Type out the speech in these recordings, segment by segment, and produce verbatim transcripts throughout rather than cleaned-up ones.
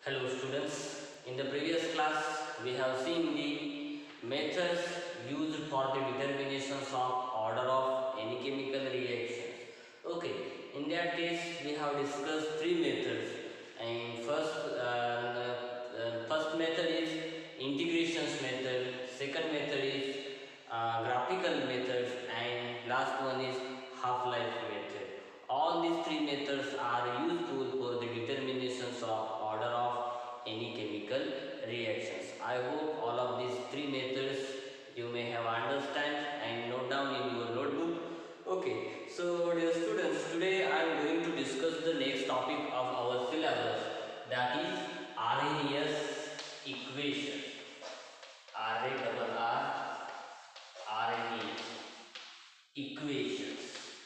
Hello students, in the previous class we have seen the methods used for the determinations of order of any chemical reactions. Okay, in that case we have discussed three methods, and first uh, uh, first method is integrations method, second method is uh, graphical methods, and last one is half-life method. All these three methods are useful for the determinations of order of any chemical reactions. I hope all of these three methods you may have understand and note down in your notebook. Okay, so dear students, today I am going to discuss the next topic of our syllabus, that is Arrhenius equation. R A R R Arrhenius equations.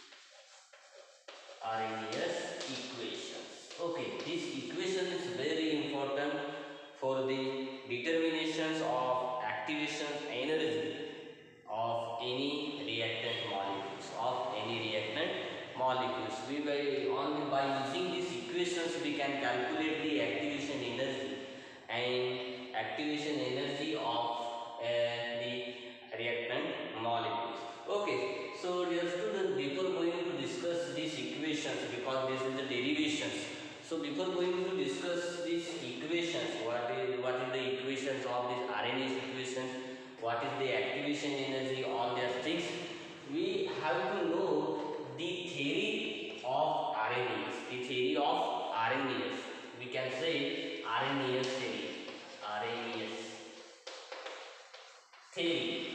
Arrhenius equations. Okay, this equation is very important for the determinations of activation energy of any reactant molecules. Of any reactant molecules, we by only by using these equations we can calculate the activation energy and activation energy of uh, the reactant molecules. Okay, so dear students, before going to discuss these equations, because this is the derivations, so before going to discuss these equations, what is what is the equations of this Arrhenius equations, what is the activation energy, all these things, we have to know the theory of Arrhenius. The theory of Arrhenius, we can say Arrhenius theory. Arrhenius theory.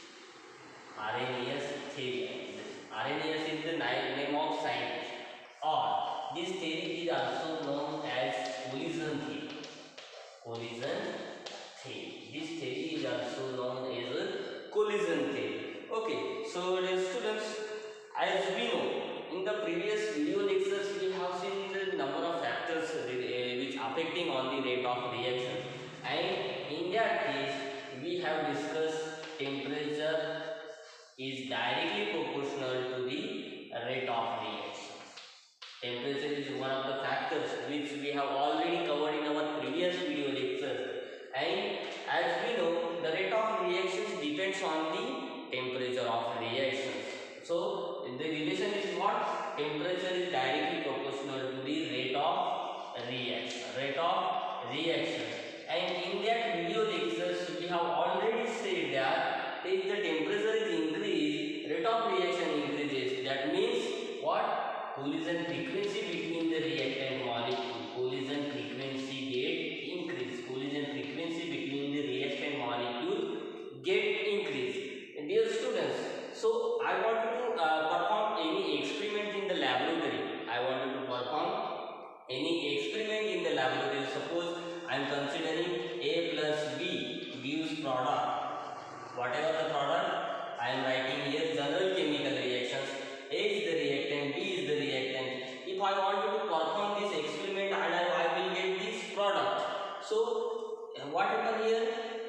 Arrhenius theory. Arrhenius is the name of science, or this theory is also known as collision theory. Collision theory. This theory is also known as a collision theory. Okay, so dear students, as we know, in the previous video lectures we have seen the number of factors uh, which affecting on the rate of reaction, and in that case we have discussed temperature is directly proportional to the rate of reaction. Temperature is one of the factors which we have already covered in our previous video lectures, and as we know, the rate of reactions depends on the temperature of reactions. So the relation is what? Temperature is directly proportional to the rate of reaction. Rate of reaction. And in that video lectures we have already said that if the temperature is increased, rate of reaction increases. That means what? Collision frequency between the reactant molecule. Collision frequency get increased. Collision frequency between the reactant molecule get increased. And dear students, so I wanted to uh, perform any experiment in the laboratory. I wanted to perform any experiment in the laboratory. Suppose I am considering A plus B gives product. Whatever the product, I am writing here general chemical reactions. A is the reactant, B is the reactant. If I wanted to perform this experiment and I, I will get this product. So what happened here?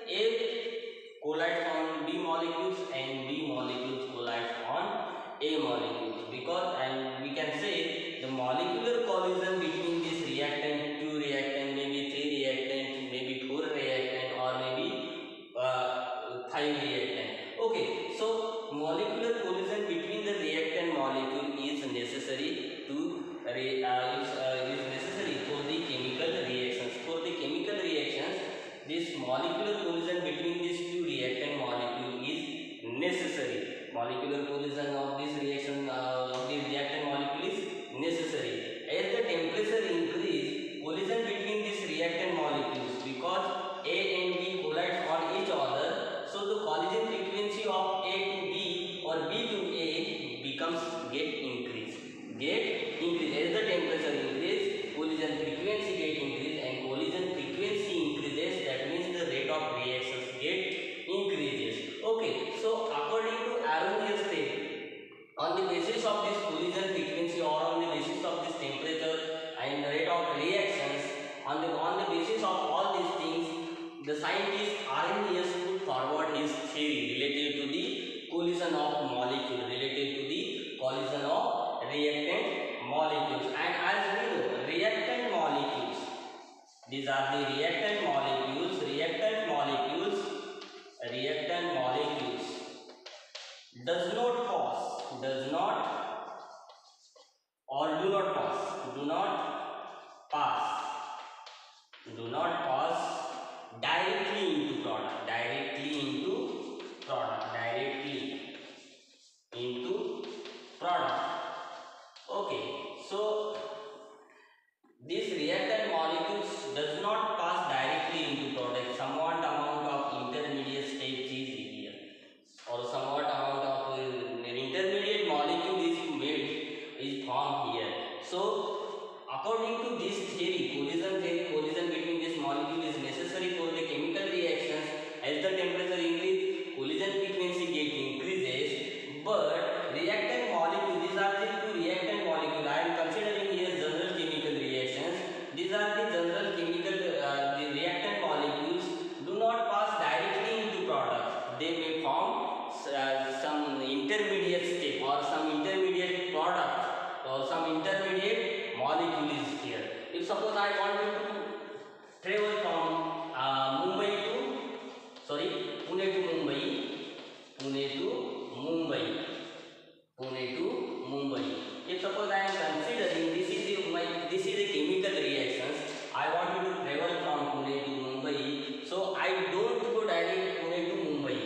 A collides on B molecules and B molecules collides on A molecules, because and we can say the molecular collision between this reactant, two reactant, maybe three reactant, maybe four reactant, or maybe uh, five reactant. Okay, so molecular collision between the reactant molecule is necessary to re, uh, is, uh, is necessary for the chemical reactions. For the chemical reactions, this molecular collision between these two reactant molecule is necessary. Molecular collision of this reaction uh, of the reactant molecule is necessary. As the temperature increase, collision between these reactant molecules, because A and B collide on each other, so the collision frequency of A to B or B to A becomes get increased. Get increase as the temperature increase, collision frequency get increase, and collision frequency increases. That means the rate of reactions get increases. Okay, so according to Arrhenius theory, on the basis of this collision frequency or on the basis of this temperature and rate of reactions, on the on the basis of all these things, the scientist Arrhenius put forward his theory related to the collision of molecule, related to the collision of reactant molecules. And as we know, reactant molecules These are the reactant molecules. Reactant molecules. Reactant molecules does not pass. Does not or do not pass. Do not pass. Do not pass directly into product. Directly into product. Directly into product. Okay. So this reactant molecules does not pass directly into product. Somewhat amount of intermediate stage is here, or somewhat amount of uh, an intermediate molecule is made, is formed here. So according to this theory, collision theory, collision between this molecule is necessary for the chemical reactions. As the temperature increases, collision frequency get increases. But reactant molecule, these are the two reactant molecule I am considering here general chemical reactions. These are the general chemical uh, the reactant molecules do not pass directly into products. They may form uh, some intermediate step or some intermediate product or some intermediate molecule is here. If suppose I wanted to travel from uh, Mumbai to sorry Pune to Mumbai, Pune to Mumbai, Pune to Mumbai. If suppose I am considering this is the, my this is a chemical reactions, I want to travel from Pune to Mumbai. So I don't go direct Pune to Mumbai.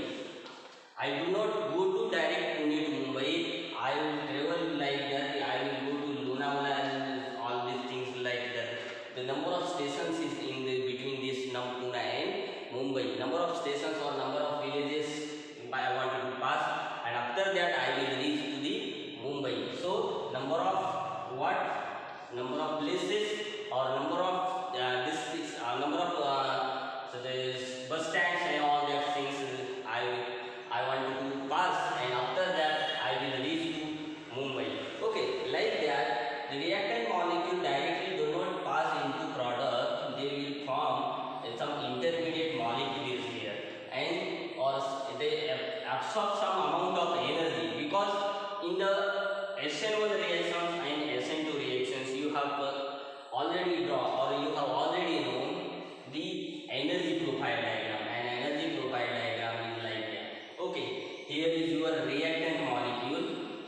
I do not go to direct Pune to Mumbai. I will travel like that. I will go to Lonavala and all these things like that. The number of stations is in the between this Pune and Mumbai. Number of stations or number of villages I wanted to pass, and after that I will reach to the Mumbai. So number of what? Number of places or number of uh, districts, uh, number of uh, so this bus stands and all that things I I want to pass, and after that I will reach to Mumbai. Okay, like that, the reactant molecule directly do not pass into product. They will form some intermediate molecules here, and or they absorb some amount of energy, because in the S N one reactions and S N two reactions you have already drawn or you have already known the energy profile diagram, and energy profile diagram is like that. Okay, here is your reactant molecule,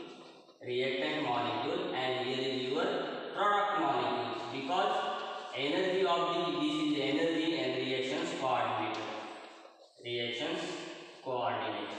reactant molecule, and here is your product molecules, because energy of the this is energy and reactions coordinate. Reactions coordinate.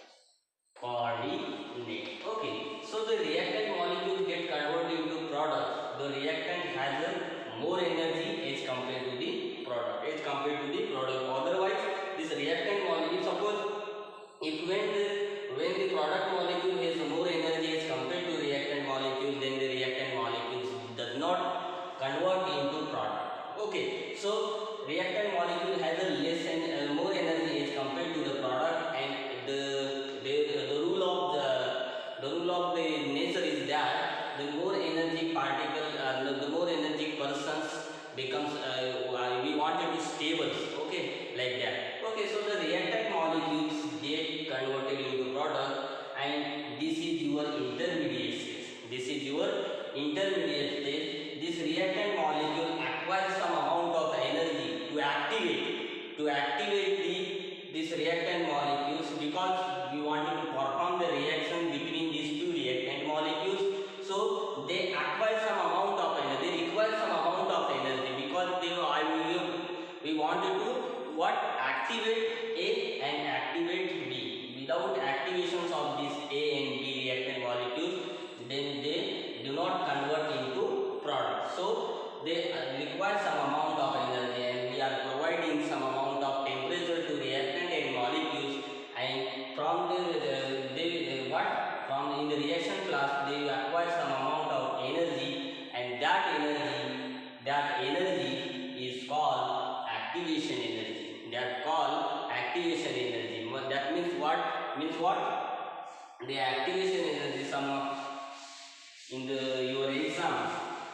Coordinate. Okay, so the reactant molecule get converted into product. The reactant has a more energy as compared to the product. As compared to the product. Otherwise, this reactant molecule, suppose if when the when the product molecule has more energy as compared to reactant molecule, then the reactant molecules does not convert into product. Okay, so reactant molecule has a less and uh, more energy as compared to the product, and the the, the rule of the the rule of the nature is that the more energy particle uh, the, the more energy persons becomes uh, we want it to stable. Okay, like that. Okay, so the reactant molecules get converted into product, and this is your intermediate stage. This is your intermediate stage. This reactant molecule acquires some amount of energy to activate to activate the this reactant molecules, because we wanted to perform the reaction between these two reactant molecules. So they acquire some amount of energy. They require some amount of energy, because they I will we wanted to what activate A and activate B. Without activations of these A and B reactant molecules, then they do not convert into product. So they require some amount of energy, and we are providing some amount of temperature to reactant and molecules, and from the uh, they uh, what from in the reaction class they acquire some amount of energy, and that energy that energy is called activation energy. That called activation energy. That means what? Means what? The activation energy. Some in the your exam,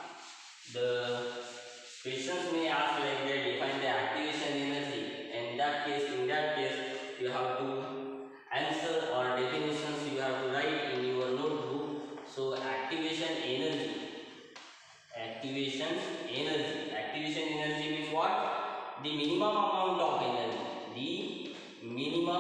the questions may ask like that, define the activation energy, and in that case, in that case, you have to answer or definitions you have to write in your notebook. So activation energy, activation energy, activation energy means what? the minimum amount of energy, the minimum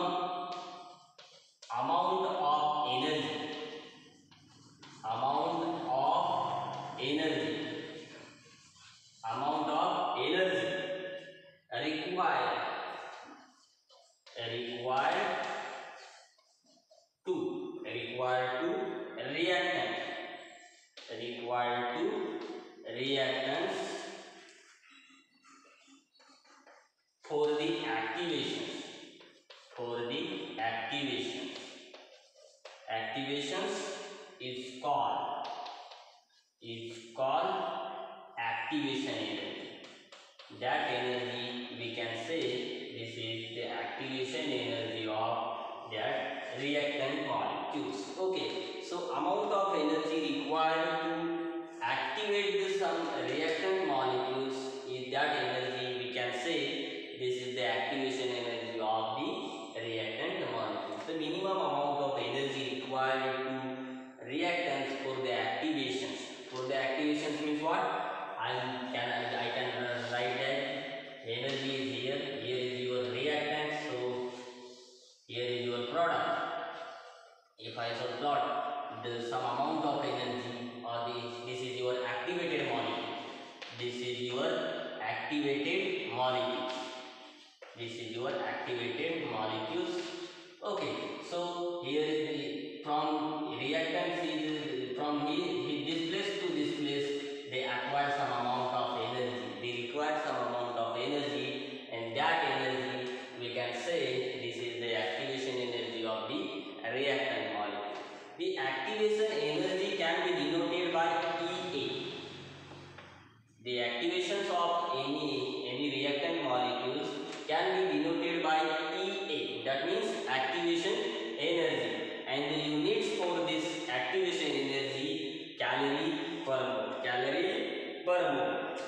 amount of energy, amount of energy, amount of energy required, required to, required to reactant, required to reactants for the activations, for the activations, activations is called, is called activation energy. That energy we can say this is the activation energy of that reactant molecules. Okay, so amount of energy required to activate the some reactant molecules is that energy we can say this is the activation energy of the reactant molecules. The minimum amount of energy required to reactants for the activations. For the activations means what? I can I can write that energy is here. Here is your reactant. So here is your product. If I shall plot the some amount of energy, or this this is your activated molecule. This is your activated molecules. This is your activated molecules. Okay, so here is the from reactants is from here this place to this place they acquire some amount of energy. They require some amount of energy, and that energy we can say this is the activation energy of the reactant molecule. The activation energy can be denoted by E A. The activations of any any reactant molecules can be denoted by E A. That means activation energy, and the units for this activation energy calorie per mole. Calorie per mole.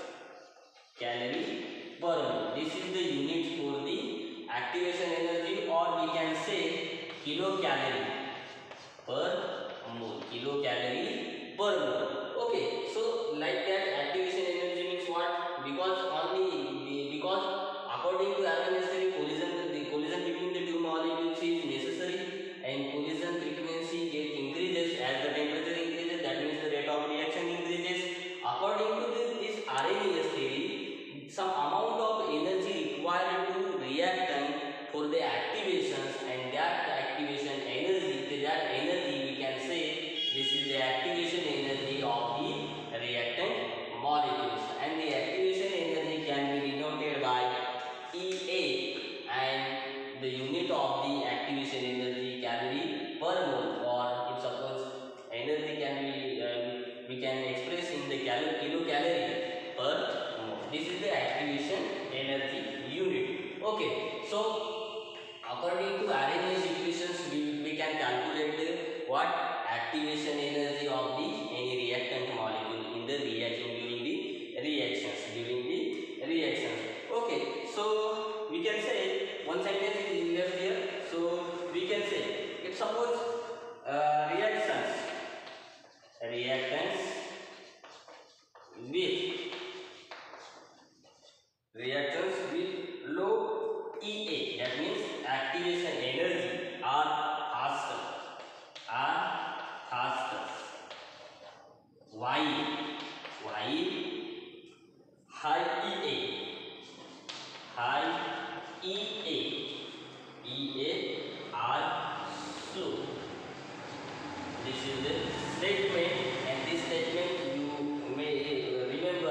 Calorie per mole. This is the unit for the activation energy, or we can say kilocalorie per mole. Kilocalorie per mole. Okay, so like that activation energy means what? Because only because according to Allen-Esteri collision, the collision between the two molecules is necessary, and collision frequency get increases as the temperature increases. That means the rate of reaction increases. According to this, this Arrhenius theory, some amount of energy required to reactant for the activations, and that activation energy, that energy we can say this is the activation energy of the reactant molecules, and the activation energy can be denoted by E A, and the unit of the activation energy calorie per mole, or if suppose energy can be uh, we can express in the cal kilocalorie per mole. This is the activation energy unit. Okay, so according to Arrhenius equations we, we can calculate the what activation energy of the any reactant molecule in the reaction during the reactions during the reactions. Okay, so we can say one sentence is left here. So we can say if suppose uh, reactions reactants with reactants with low E A, that means activation energy are faster, are faster. While while high E A, high E A, E A are slow. This is the statement, and this statement you may remember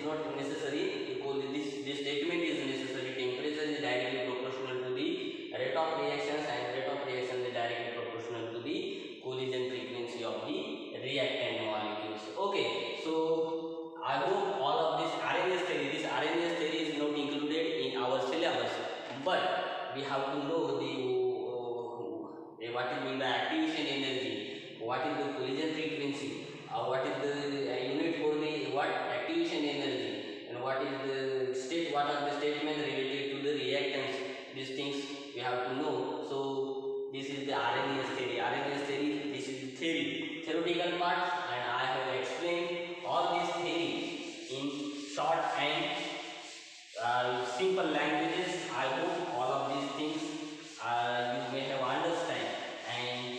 not necessary. This this statement is necessary. Temperature is directly proportional to the rate of reactions, and rate of reaction is directly proportional to the collision frequency of the reactant molecules. Okay, so I hope all of this Arrhenius theory, this Arrhenius theory is not included in our syllabus, but we have to know the uh, what is mean by activation energy, what is the collision frequency, uh, what is the uh, unit for the what activation energy, and what is the state, what are the statements related to the reactants. These things we have to know. So this is the Arrhenius theory. Arrhenius theory, this is the theory, theoretical part, and I have explained all these theories in short and uh, simple languages. I hope all of these things uh, you may have understand and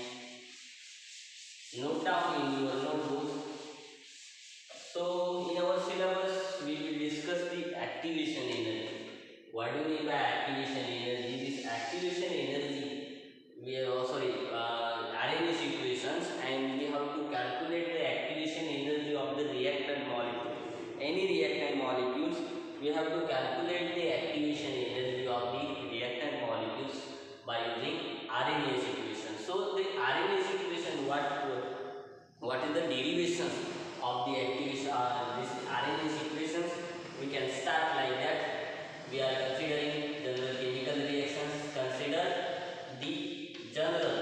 note down in your notebook. So in our syllabus we will discuss the activation energy. What do you mean by activation energy? This activation energy, we are oh, sorry uh, Arrhenius equations, and we have to calculate the activation energy of the reactant molecule. Any reactant molecules, we have to calculate the activation energy of the reactant molecules by using Arrhenius equation. So the Arrhenius equation, what what is the derivations of the activation uh, this Arrhenius equations? We can start like that. We are considering general chemical reactions. Consider the general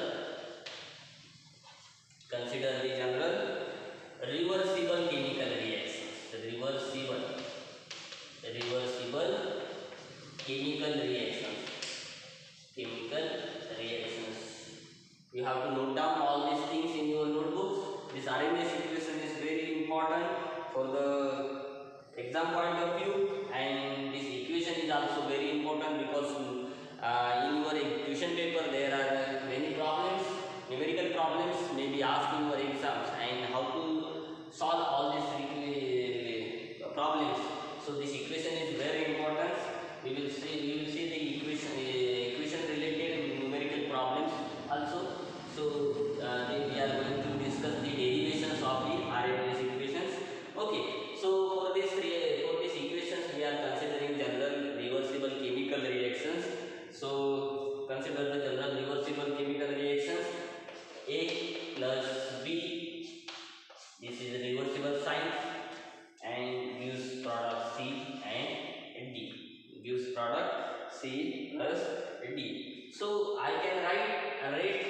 consider the general reversible chemical reactions. The reversible reversible chemical reactions. Chemical reactions. You have to note down all these things in your notebooks. This Arrhenius equation is very important for the exam point of view, and this equation is also very important because uh, in your question paper there are many problems, numerical problems may be asked in your exams, and how to solve all these uh, problems. So this equation is very important. We will see we will see the equation uh, equation related numerical problems also. So uh, then we are going to discuss the derivations of the Arrhenius equations. Okay, so for this for this equations we are considering general reversible chemical reactions. So consider the general reversible chemical reactions. A plus B, this is a reversible sign, and gives product C and D, gives product C plus D. So I can write a rate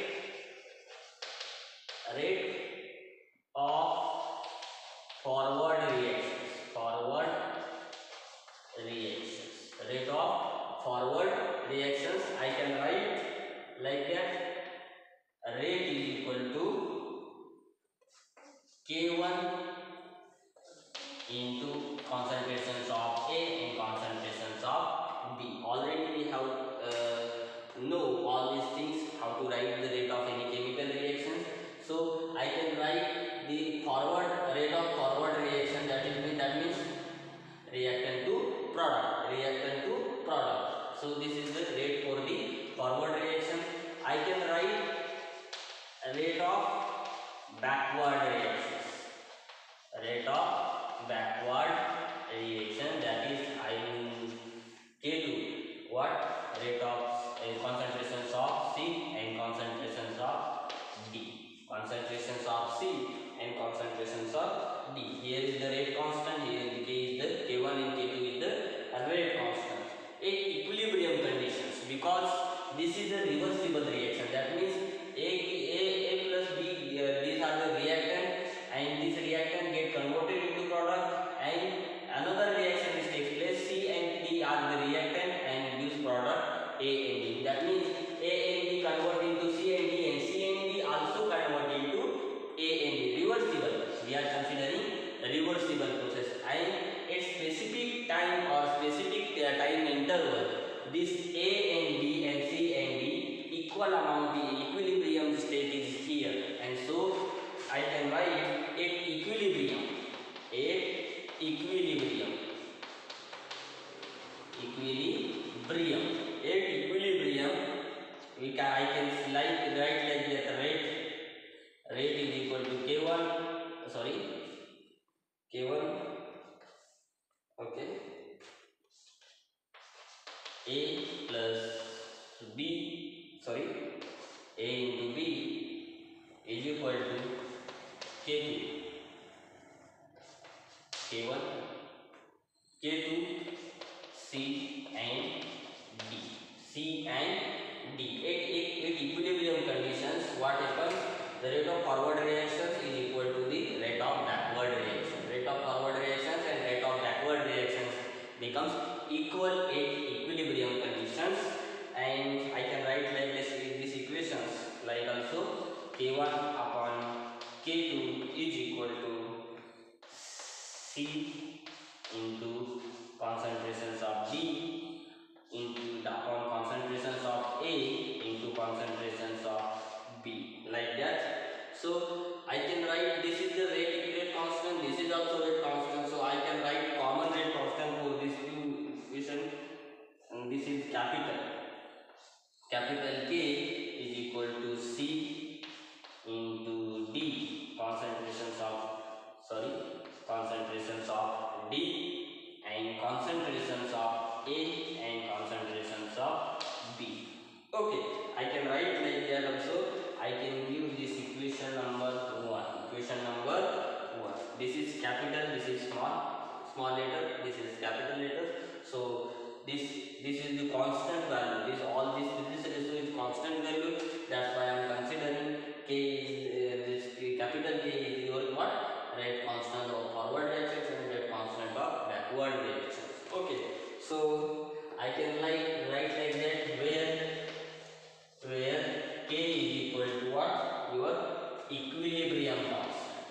rate of forward reactions, forward reactions, rate of forward reactions. I can write like that. Rate is equal to K one into concentrations of A and concentrations of B. Already we have uh, know all these things, how to write the rate of any chemical reactions. So I can write the forward rate of forward reaction, that is that means reactant to product, reactant to product. So this is the rate for the forward reaction. I can write a rate of backward reactions, rate of backward reaction, that is I will K two, what rate of uh, concentrations of C and concentrations of D, concentrations of C and concentrations of D. Here is the rate constant, here the K is the K one and K two is the rate constant at equilibrium conditions, because this is a reversible reaction. That means A, A, A plus B, uh, these are the reactant, and this reactant get converted into product, and another reaction is takes place. C and D are the reactant and gives product A and D. That means A and D convert into C and D, and C and D also convert into A and D. Reversible. We are considering reversible process, and at specific time or specific uh, time interval, this A and D and C and D equal amount, the equilibrium state is here, and so I can write at equilibrium, at equilibrium, equilibrium, at equilibrium, we can I can like write like that. Rate rate is equal to K one, sorry K one K two, K one, K two, C and D. C and D. At, at, at equilibrium conditions, what happens? The rate of forward reactions is equal to the rate of backward reaction. Rate of forward reactions and rate of backward reactions becomes equal at equilibrium conditions, and I can write like this with these equations, like also K one upon K two is equal to C into concentrations of D into the upon concentrations of A into concentrations of B, like that. So I can write this is the rate rate constant, this is also rate constant, so I can write common rate constant for these two equation, and this is capital capital K is equal to C into D concentrations of sorry concentrations of D and concentrations of A and concentrations of B. Okay, I can write like that also. I can give this equation number one. Equation number one. This is capital, this is small, small letter, this is capital letter. So this this is the constant value. This all this this ratio is constant value. That's why I am considering K is uh, this capital K is your what? Rate constant of forward reactions and rate constant of backward reactions. Okay, so I can like write like that, where where K is equal to what? Your equilibrium constant.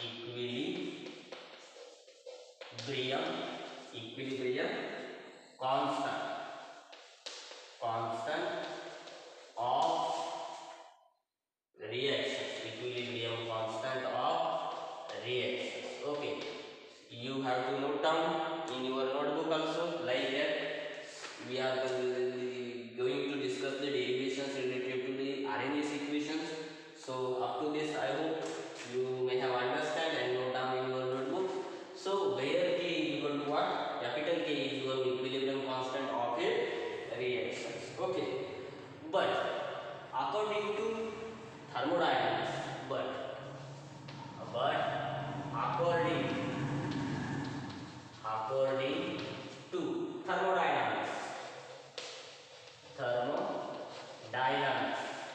Equilibrium equilibrium constant constant of reactions. Equilibrium constant of reactions. Okay, you have to note down in your notebook also, like that. We are going to discuss the derivations related to the Arrhenius equations. So up to this, I hope you may have understand and note down in your notebook. So where K is equal to what? Capital K is your equilibrium constant of a reactions. Okay, but according to thermodynamics, but but according according to thermodynamics thermodynamics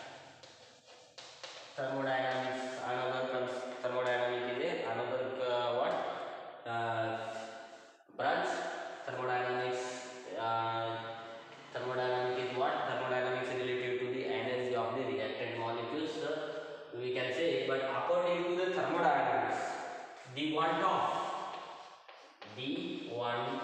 thermodynamics another comes thermodynamic is a another uh, what uh, branch. Thermodynamics uh, thermodynamic is what? Thermodynamics is related to the energy of the reactant molecules, uh, we can say. But according to the thermodynamics, the one of the one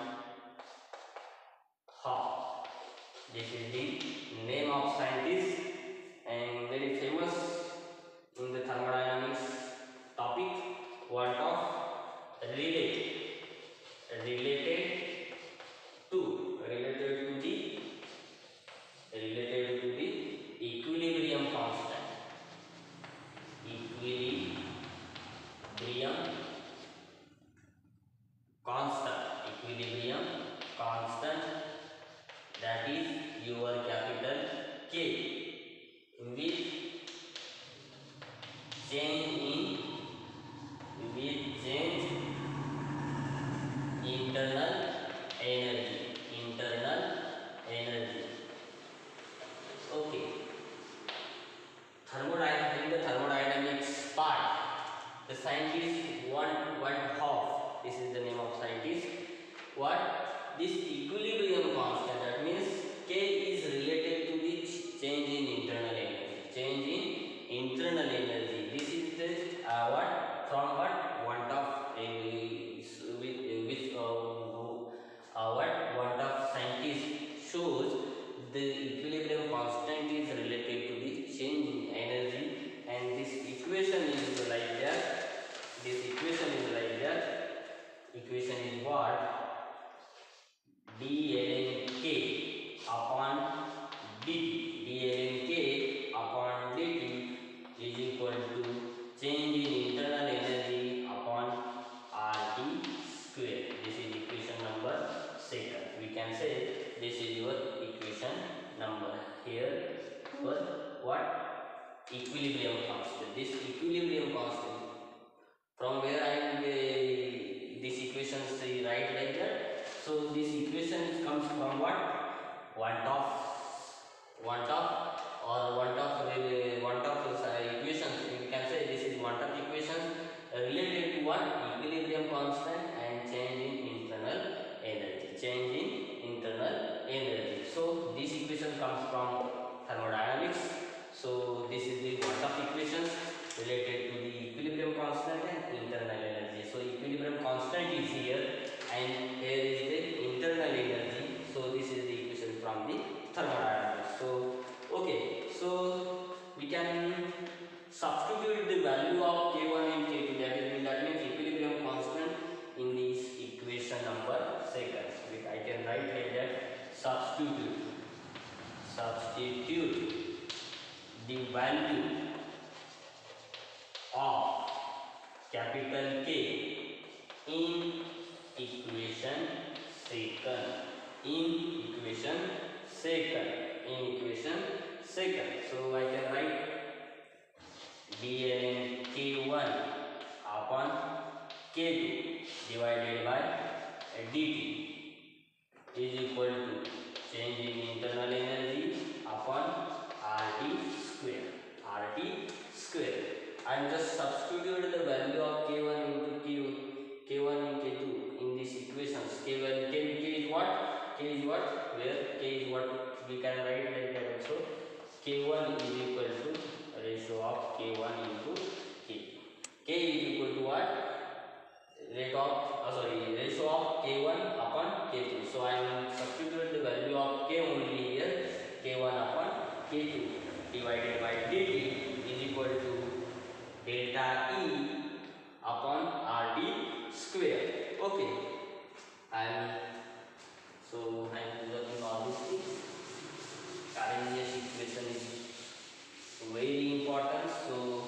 half, this is the name of scientist and very famous in the thermodynamics topic. What of related related to related to the related to the equilibrium constant. Equilibrium constant. Equilibrium constant, that is your capital K, with change in with change internal energy internal energy. Okay, thermodynamics, in the thermodynamics part, the scientist one one half, this is the name of scientist, what this equilibrium constant, that means K is related to the change in internal energy. Change in internal energy, this is the uh, what from what one of uh, with uh, which uh, uh, what one of scientists shows the equilibrium constant is related to the change in energy, and this equation is like that. This equation is like that. Equation is what? D ln K what? Equilibrium constant and change in internal energy. Change in internal energy. So this equation comes from thermodynamics. So this is the one of equations related to the equilibrium constant and internal energy. So equilibrium constant is here and here is the internal energy. So this is the equation from the thermodynamics. So okay, so we can substitute the value of K one and K two, that is that means equilibrium constant in this equation number second. I can write here that substitute substitute the value of capital K in equation second in equation second in equation second. So I can write dln K one upon K two divided by dt is equal to change in internal energy upon RT square. RT square. And just substitute the value of K one into Q, K one and K two in these equations. K one, K, K is what? K is what? Where K is what? We can write like that also. K one is equal to ratio of K one into K. K is equal to what? Rate of, oh sorry, ratio of K one upon K two. So I will substitute the value of K only here. K one upon K two divided by dt is equal to delta E upon R D square. Okay. And so I am working all these things. Arrhenius equation is very important. So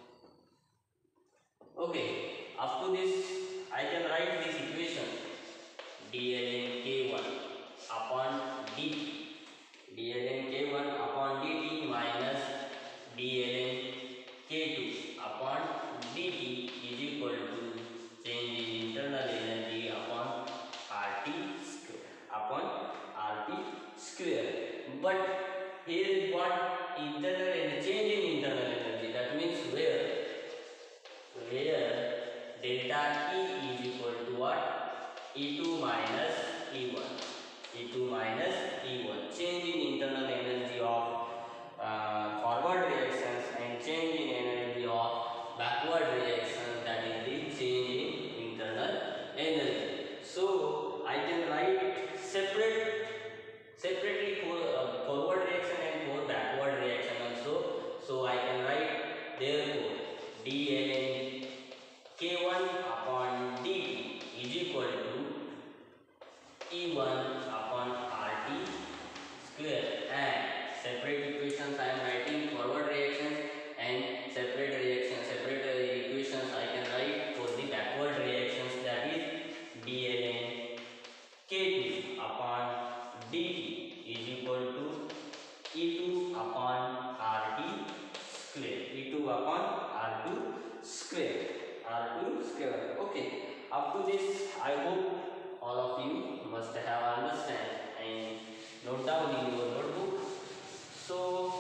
okay, up to this I can write this equation dln K one upon dt. dln K one upon dt minus dln K two upon dt is equal to change in internal energy upon RT square upon RT square. But here is what? Internal energy, change in internal energy. That means where where delta E is equal to what? E two minus E one. E two minus E one. Change in internal energy of uh, forward reactions and change in energy of backward reactions, that is the change in internal energy. So I can write separate separately for uh, forward reaction and for backward reaction also. So I can write therefore dln K one upon dt is equal to E one upon R T square, and separate equations I am writing forward reactions and separate reactions, separate uh, equations I can write for the backward reactions, that is dln K two upon dt is equal to E two upon R T square. E two upon R two square. R two square. Okay. Up to this, I hope all of you must have understand and note down in your notebook. So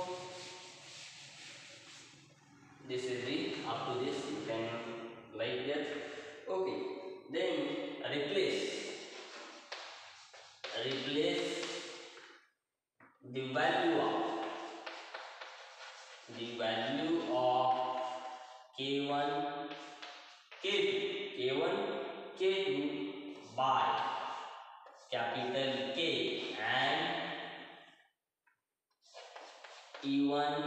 this is the up to this you can like that. Okay. Then replace replace the value of the value of K one K two K one K two by capital K and E one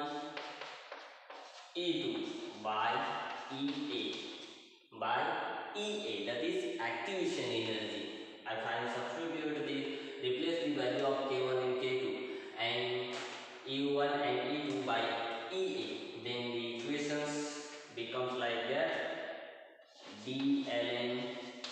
E two by E A by E A, that is activation energy. I can substitute the replace the value of K one and K two and E one and E two by E A, then the equations becomes like that. dln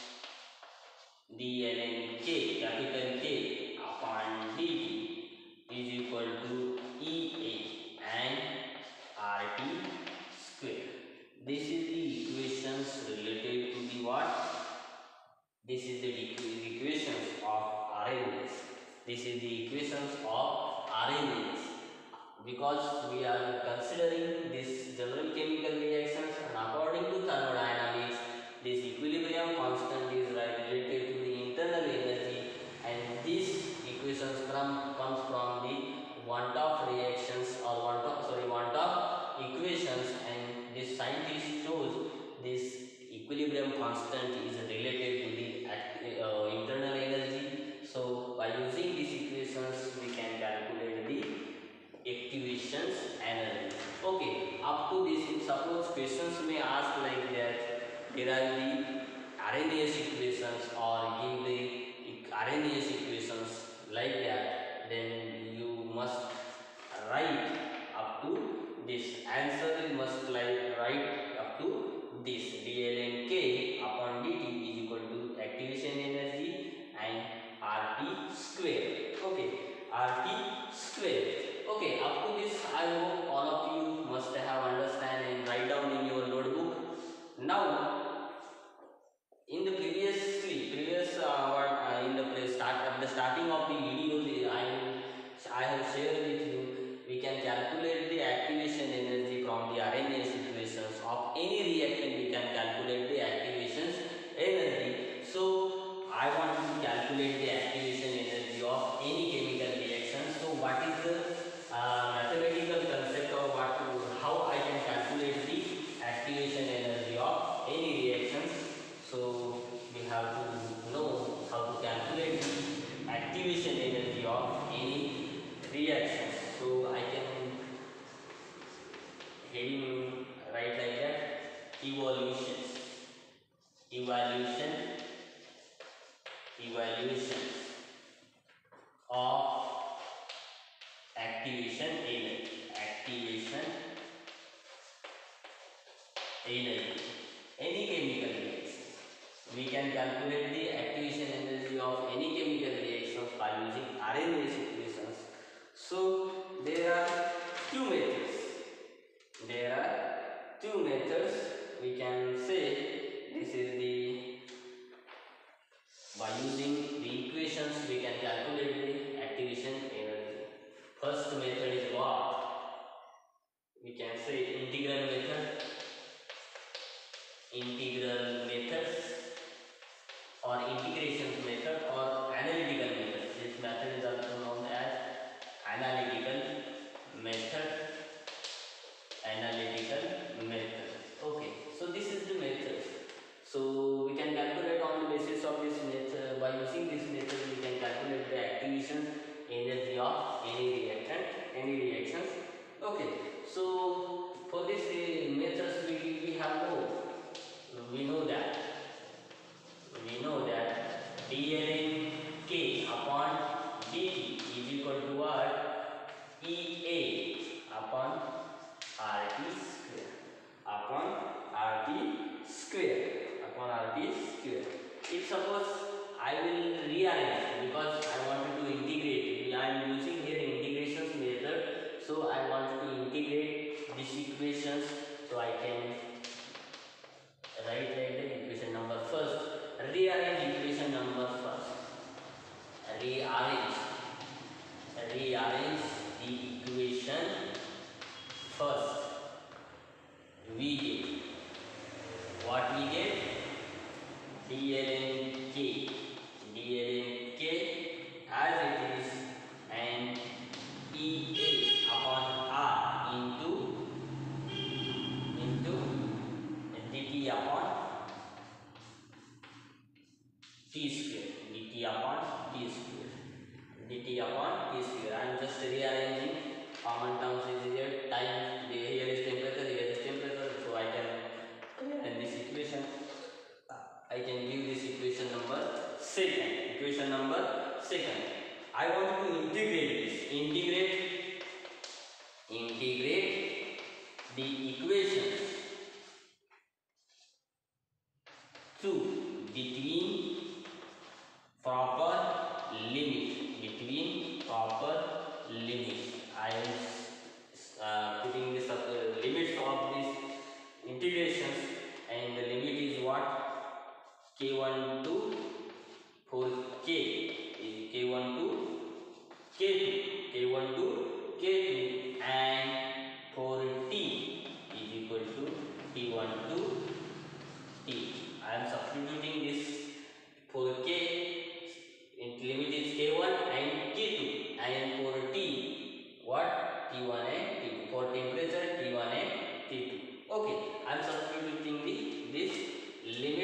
dln K capital K upon dt is equal to E A and R T square. This is the equations related to the what? This is the equations of Arrhenius. This is the equations of Arrhenius. Because we are considering this general chemical reactions, and according to thermodynamics, this equilibrium constant is related to the act- uh, internal energy. So by using these equations we can calculate the activations energy. Okay, up to this, if suppose questions may ask like that, derive the Arrhenius equations or give the Arrhenius equations like that, then you must write up to this answer. You must like write up to this dln k upon dt is equal to activation energy and rt square. Okay, rt square. Okay, up to this I hope all of you must have understand and write down in your notebook. Now in the previously previous uh, what, uh, in the start at the starting of the video I I have shared with you, we can calculate the activation energy from the Arrhenius equations of any reactant. We can calculate the activation energy. So I want to calculate the activation energy of any chemical reaction. So what is the uh, mathematical concept of what how I can calculate the activation energy of any reactions? So we have to know how to calculate the activation energy of any reactions. So I can heading right like that, evolutions, evaluation, evaluation of activation energy, activation energy, any chemical reaction. We can calculate the activation energy of any chemical reactions by using Arrhenius equations. So there are two methods. There are two methods. We can say this is the by using the equations we can calculate the activation energy. First method is what we can say integral method. Integral methods or integration method or analytical method. This method is also known as analytical method. Analytical method. Okay, so this is the method. So we can calculate on the basis of this method. By using this method, we can calculate the activation energy of any reactant, any reactions. Okay, so for this uh, methods we we have no. We know that we know that dln k upon dt is equal to what? Ea upon rt square upon rt square upon rt square. If suppose I will rearrange because I wanted to integrate, I am using here integrations method, so I want to integrate these equations, so I can write like the equation number first. Rearrange equation number first. Rearrange. Rearrange the equation first. We get what we get? dln k. dln k as it is and Ea upon r into into dt upon t square, dt upon t square, dt upon t square. I am just rearranging common terms is here. Time, here is temperature, here is temperature, so I can in this equation I can give this equation number second. Equation number second. I want to integrate this. Integrate integrate the equations to between proper limit. Between proper limit. I am uh, putting this up the limits of these integrations, and the limit is what? k one to for k is k one to k two, k one to k two, and for t is equal to t one to t. I am substituting this for k, its limit is k one and k two, and for t what? T one and T two. For temperature T one and T two. Okay, I am substituting the this limit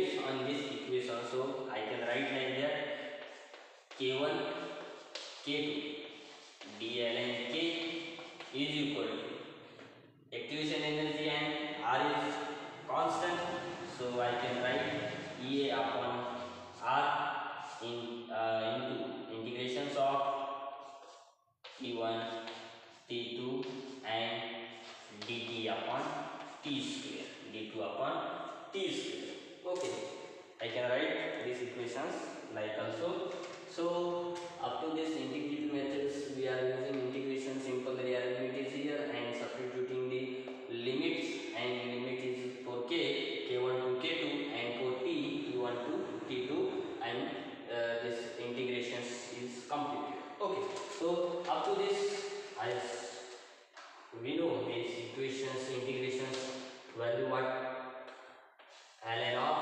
K two. D ln K is equal to activation energy and R is constant, so I can write E A upon R in uh, into integrations of T one, T two and dt upon T square, d two upon T square. Okay, I can write these equations like also. So up to this integrated methods we are using integration, simple rearrangement is here and substituting the limits, and limit is for k, k one to k two and for t, t one to t two, and uh, this integrations is completed. Okay, so up to this as we know these equations, integrations value what, ln of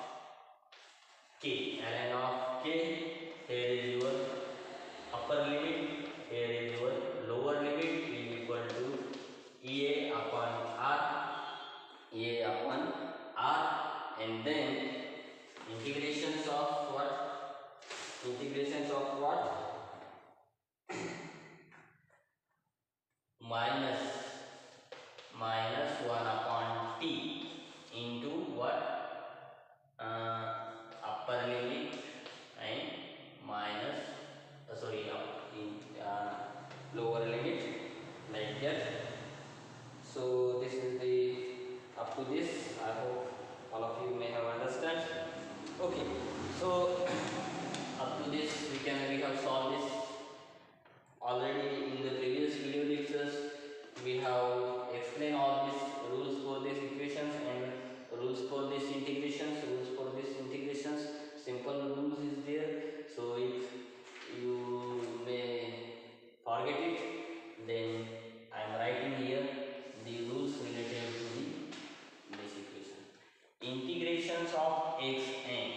k, ln of k, here is your upper limit, here is your lower limit is equal to E A upon R, E A upon R, and then integrations of what, integrations of what, minus minus one upon t into what, uh, upper limit and minus uh, sorry up in uh, lower limit, like that. So this is the up to this. I hope all of you may have understand. Okay, so up to this we can we have solved this already in the previous video lectures. We have explained all these rules for these equations and rules for these integrations, rules for these integrations. Simple rules is there. So if you may forget it, then I am writing here the rules related to the this equation. Integrations of xn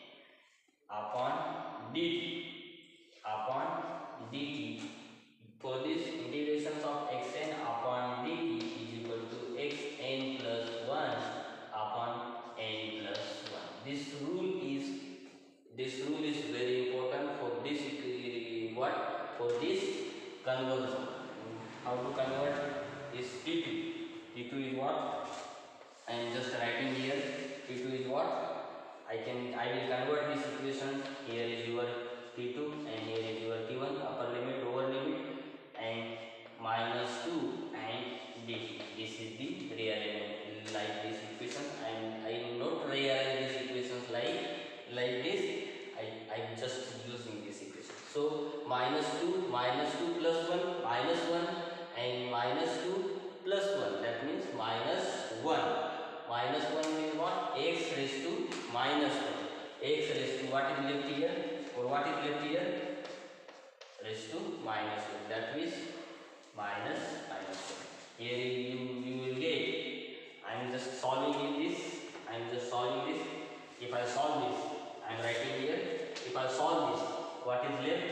upon dt upon dt. For this, integrations of xn upon dt is equal to xn plus one upon n plus one. This rule is this rule is very important for this uh, what, for this conversion. How to convert is t two. t two is what? I am just writing here. t two is what? I can I will convert this equation. Here is your t two and here is your t one, upper limit, lower limit, and minus two and dt. This is the rearrangement like this equation, and I am not rearrange these equations like like this. I I am just using this equation. So minus two, minus two plus one, minus one, and minus two plus one. That means minus one. Minus one means what? X raised to minus one. X raised to what is left here? Or what is left here? Raised to minus one. That means minus minus one. Here you, you will get. I am just solving in this. I am just solving this. If I solve this, I am writing here. If I solve this, what is left?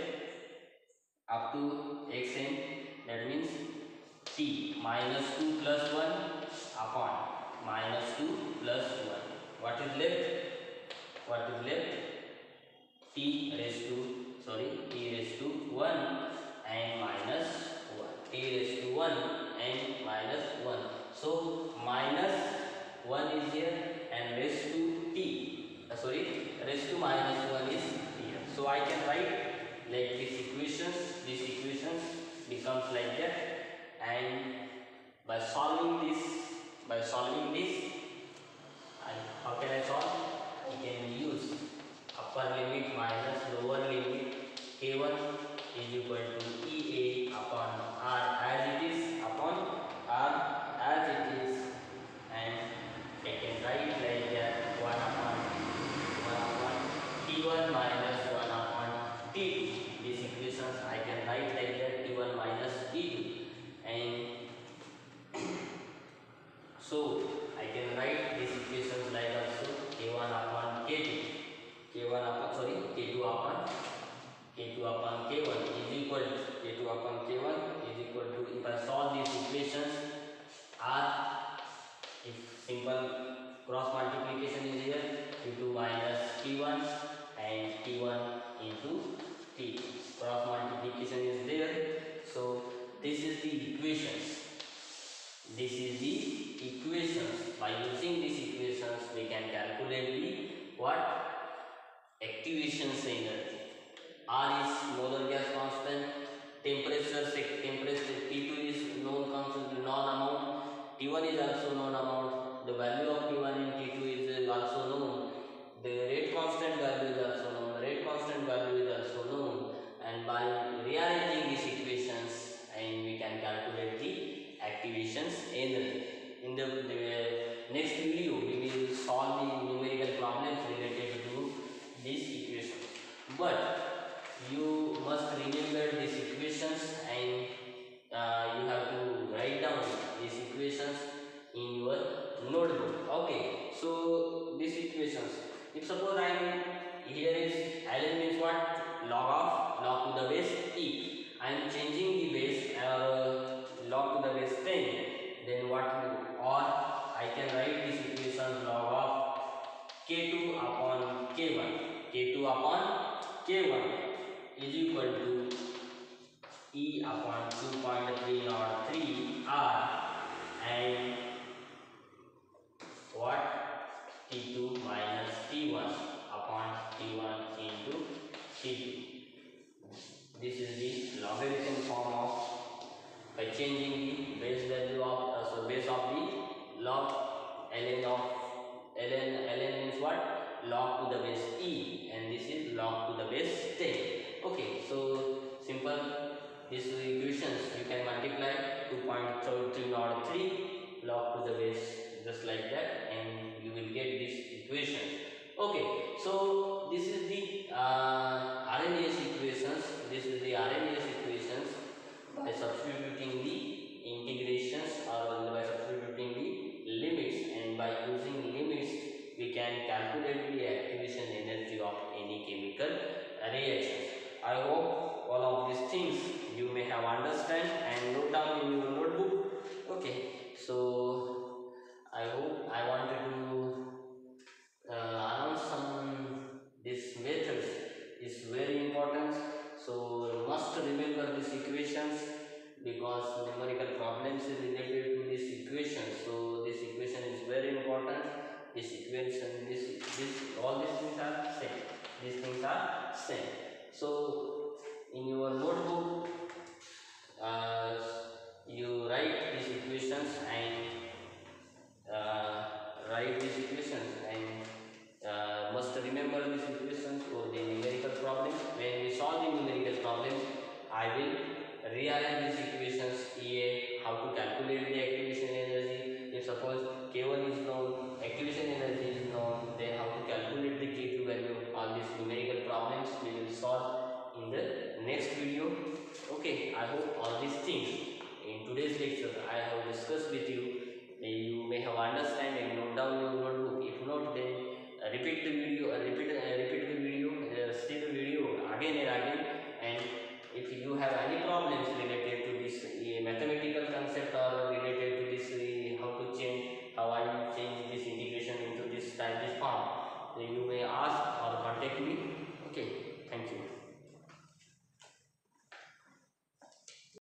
Up to xn. That means t minus two plus one upon minus two plus one. What is left? What is left? T raised to, sorry, t raised to one and minus one. T raised to one and minus one. So minus one is here and raised to t. Uh, sorry, raised to minus one is here. So I can write like these equations. These equations becomes like that, and by solving this, by solving this, I, how can I solve? I can use upper limit minus lower limit. K one is equal to E A upon R as it is, upon R as it is, and I can write like that one upon one upon T one minus one upon T two. These equations I can write like that, T one minus T two, and so I can write these equations like also K one upon K two, K one upon sorry K two upon K two upon K one is equal to K two upon K one is equal to, if I solve these equations, R, if simple cross multiplication is here, T two minus T one and T one into T two. Cross multiplication multiplication is there. So this is the equations. This is the equations. By using these equations, we can calculate the what? Activations energy. R is molar gas constant. Temperature, temperature T two is known constant, known amount. T one is also known amount. The value of T one and T two is also known. The rate constant value is also known. The rate constant value is also known. And by rearranging these equations, and we can calculate the activations energy. In the, the next video, we will solve the numerical problems related to these equations. But you must remember these equations, and uh, you have to write down these equations in your notebook. Okay, so these equations, if suppose I am here is ln means what? Log of log to the base e. I am changing the base uh, log to the base ten. Then what? Or I can write this equation log of k two upon k one. k two upon k one is equal to E upon two point three zero three R, and what? T two minus T one upon T one into T two. This is the logarithm form of, by changing the base value of uh, so base of the log ln of ln ln means what? Log to the base e, and this is log to the base ten. Okay, so simple. These equations you can multiply two point three zero three log to the base, just like that, and you will get this equation. Okay, so this is the uh, R N A S equations. This is the R N A S equations by substituting the integrations, or by substituting the limits, and by using limits we can calculate the activation energy of any chemical reactions. I hope all of these things you may have understand and note down in your notebook. Okay, so I hope I wanted to uh, announce some these methods is very important. So must remember these equations, because numerical problems is related to this equation. So this equation is very important. This equation, this this all these things are same. These things are same. So in your notebook, uh, you write these equations, and uh, write these equations, and uh, must remember these equations for the numerical problems. When we solve the numerical problems, I will rearrange these equations here, how to calculate the activation energy. If suppose K one is known, activation energy is known, then how to calculate the K two value. All these numerical problems we will solve in the next video. Okay, I hope all these things in today's lecture I have discussed with you, you may have understand and note down your notebook. If not, then uh, repeat the video, uh, repeat, uh, repeat the video, uh, see the video again and again. And if you have any problems related to this uh, mathematical concept, or related to this uh, how to change, how I will change this integration into this type, this form, then you may ask or contact me. Okay, thank you.